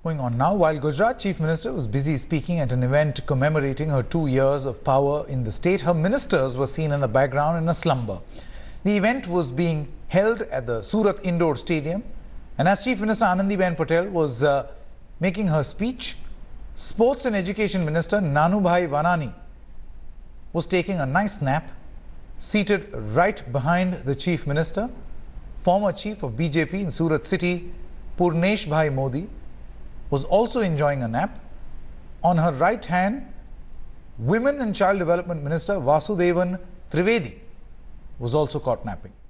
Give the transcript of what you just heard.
Going on now, while Gujarat Chief Minister was busy speaking at an event commemorating her 2 years of power in the state, her ministers were seen in the background in a slumber. The event was being held at the Surat Indoor Stadium, and as Chief Minister Anandiben Patel was making her speech, Sports and Education Minister Nanubhai Vanani was taking a nice nap, seated right behind the Chief Minister. Former Chief of BJP in Surat City, Purneshbhai Modi, was also enjoying a nap. On her right hand, Women and Child Development Minister Vasudevan Trivedi was also caught napping.